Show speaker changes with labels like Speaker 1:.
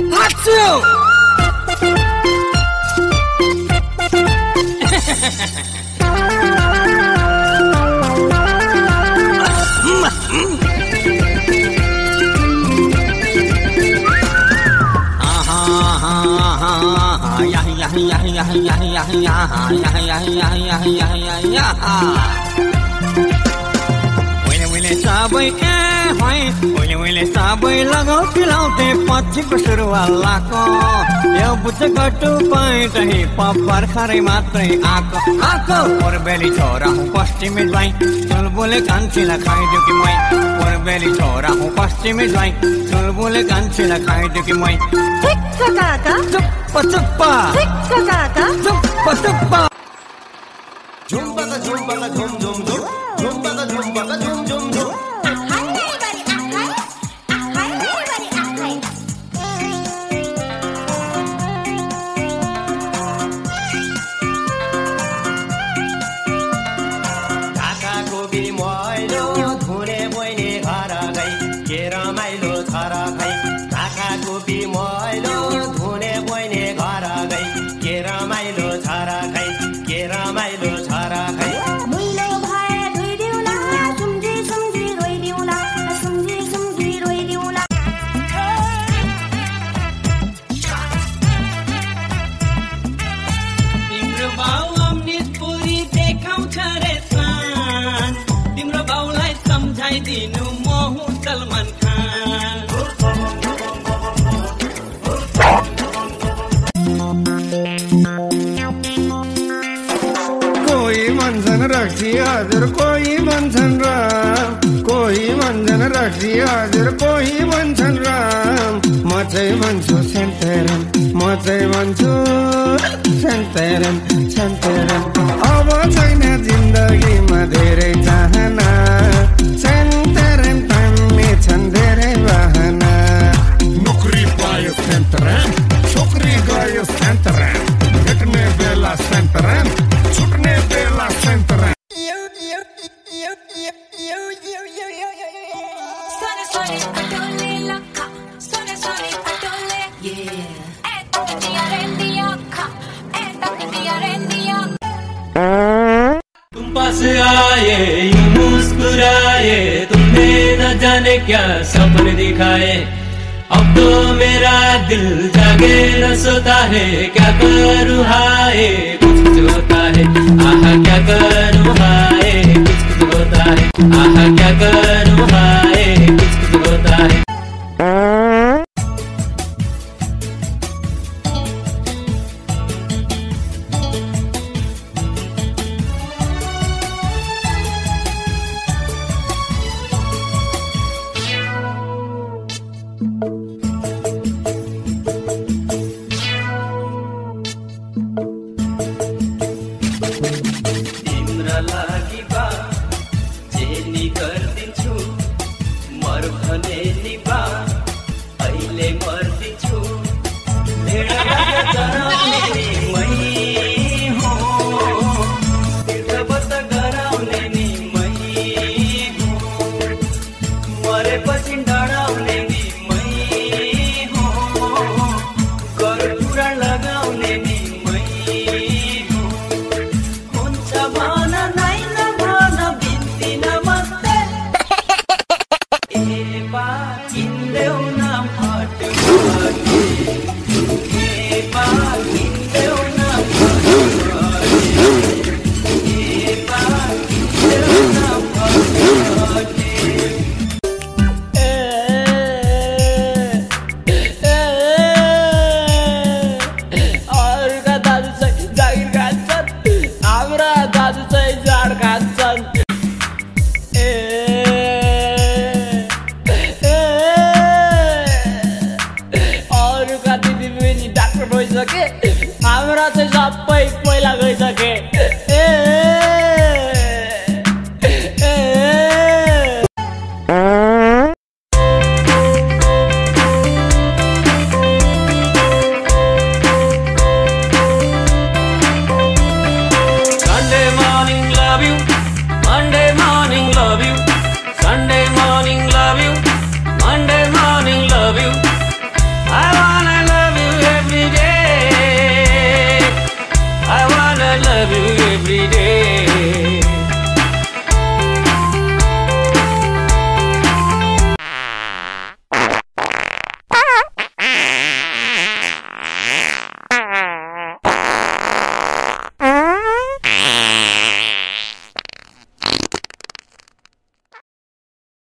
Speaker 1: मैले सबै लगाउ पिलाउँथे पछिको सुरुवालाको यो बुझकटु पैँटही पपर खरै मात्रै आको पूर्वेली छोरा हुँ पश्चिमी ज्वाइँ चुलबुले कान्छीलाई खाइदियो कि मै पूर्वेली छोरा हुँ पश्चिमी ज्वाइँ चुलबुले कान्छीलाई खाइदियो कि मै
Speaker 2: काका
Speaker 1: चुप्प चुप्प
Speaker 2: काका
Speaker 1: चुप्प चुप्प
Speaker 3: झुम्बका झुम्बका झुम झुम झुम झुम्बका झुम्बका झुम झुम झुम
Speaker 1: दिनु म हुँ सलमान खान
Speaker 4: कोही भन्छन् रक्सी हजुर कोही भन्छन् राम कोही भन्छन् रक्सी हजुर कोही भन्छन् राम म चाहिँ भन्छु सेन्तेरन म चाहिँ भन्छु सेन्तेरन सेन्तेरन अब छैन जिन्दगीमा धेरै चाहना सेन्तेरन पाउने छन् धेरै बहाना नोकरी पायो सेन्तेरन छोकरी गयो सेन्तेरन भेट्ने बेला सेन्तेरन छुट्ने बेला सेन्तेरन
Speaker 5: तुम पास आए यूं मुस्कुराए तुमने न जाने क्या सपने दिखाए अब तो मेरा दिल जागे न सोता है क्या करूँ हाय कुछ कुछ होता है आहा क्या करूँ हाय कुछ कुछ होता है आहा क्या करूँ हाय कुछ कुछ होता है
Speaker 6: हमरा चाहिँ सबै पहिला गइसके
Speaker 5: Sunday morning love you, Monday morning love you, Sunday morning love you, Monday morning love you. I wanna love you every day.